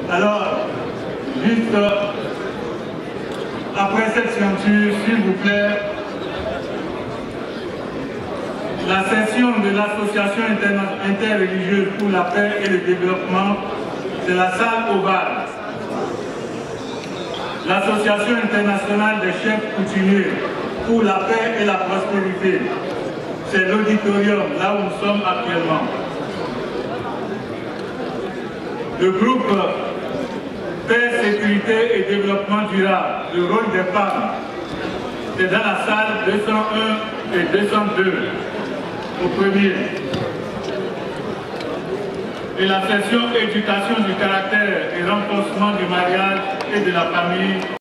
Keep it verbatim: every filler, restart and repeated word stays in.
Alors, juste euh, après cette ceinture, s'il vous plaît, la session de l'Association interreligieuse pour la paix et le développement de la salle ovale. L'Association internationale des chefs coutumiers pour la paix et la prospérité. C'est l'auditorium, là où nous sommes actuellement. Le groupe Paix, Sécurité et Développement Durable, le rôle des femmes, c'est dans la salle deux cent un et deux cent deux, au premier. Et la session éducation du caractère et renforcement du mariage et de la famille